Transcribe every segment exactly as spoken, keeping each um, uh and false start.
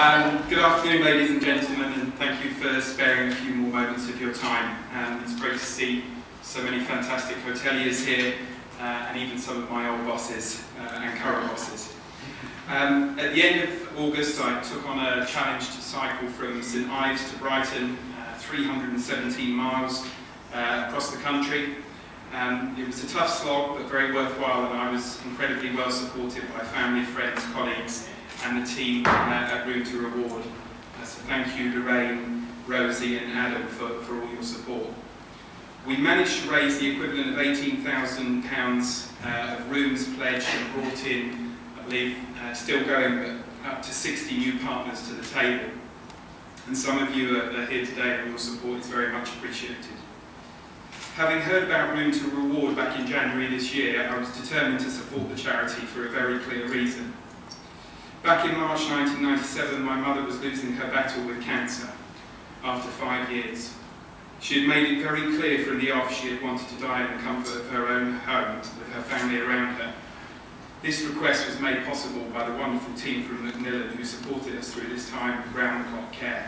Um, good afternoon, ladies and gentlemen, and thank you for sparing a few more moments of your time. Um, it's great to see so many fantastic hoteliers here, uh, and even some of my old bosses uh, and current bosses. Um, at the end of August, I took on a challenge to cycle from St Ives to Brighton, uh, three hundred seventeen miles uh, across the country. Um, it was a tough slog, but very worthwhile, and I was incredibly well supported by family, friends, colleagues, and the team uh, at Room to Reward. Uh, so thank you, Lorraine, Rosie, and Adam for, for all your support. We managed to raise the equivalent of eighteen thousand pounds uh, of rooms pledged and brought in, I believe, uh, still going, but up to sixty new partners to the table. And some of you are, are here today, and your support is very much appreciated. Having heard about Room to Reward back in January this year, I was determined to support the charity for a very clear reason. Back in March nineteen ninety-seven, my mother was losing her battle with cancer after five years. She had made it very clear from the off she had wanted to die in the comfort of her own home with her family around her. This request was made possible by the wonderful team from Macmillan who supported us through this time of round-the-clock care.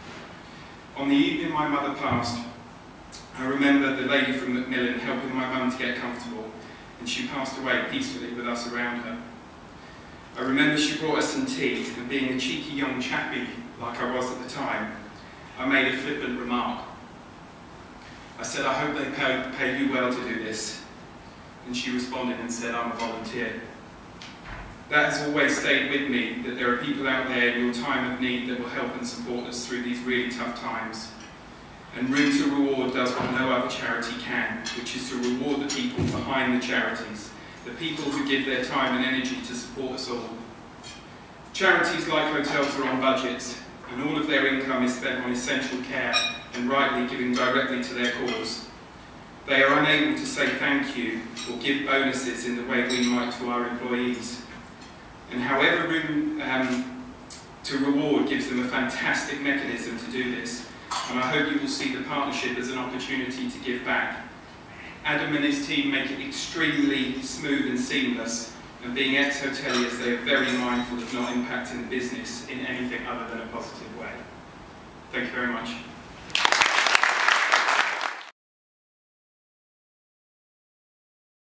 On the evening my mother passed, I remember the lady from Macmillan helping my mum to get comfortable, and she passed away peacefully with us around her. I remember she brought us some tea, and being a cheeky young chappie like I was at the time, I made a flippant remark. I said, "I hope they pay, pay you well to do this." And she responded and said, "I'm a volunteer." That has always stayed with me, that there are people out there in your time of need that will help and support us through these really tough times. And Room to Reward does what no other charity can, which is to reward the people behind the charities, the people who give their time and energy to support us all. Charities like hotels are on budgets, and all of their income is spent on essential care and rightly giving directly to their cause. They are unable to say thank you or give bonuses in the way we might to our employees. And however Room um, to Reward gives them a fantastic mechanism to do this, and I hope you will see the partnership as an opportunity to give back. Adam and his team make it extremely smooth and seamless, and being ex-hoteliers, they are very mindful of not impacting the business in anything other than a positive way. Thank you very much.